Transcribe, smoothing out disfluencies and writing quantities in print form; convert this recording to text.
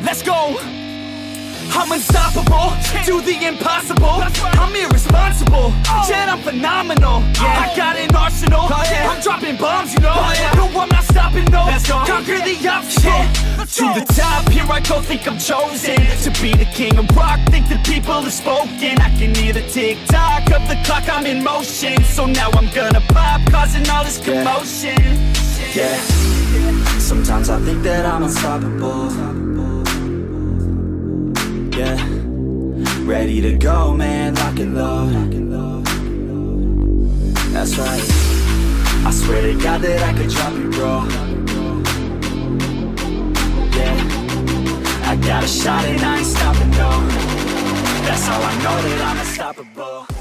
Let's go. I'm unstoppable, do the impossible. I'm irresponsible, yet I'm phenomenal. I got an arsenal, I'm dropping bombs, you know. No, I'm not stopping, no. Conquer the obstacle. To the top, here I go, think I'm chosen to be the king of rock, think the people have spoken. I can hear the tick-tock of the clock, I'm in motion. So now I'm gonna pop, causing all this commotion. Yeah, sometimes I think that I'm unstoppable. Yeah, ready to go, man, lock and load. That's right, I swear to God that I could drop you, bro. Yeah, I got a shot and I ain't stopping, no. That's how I know that I'm unstoppable.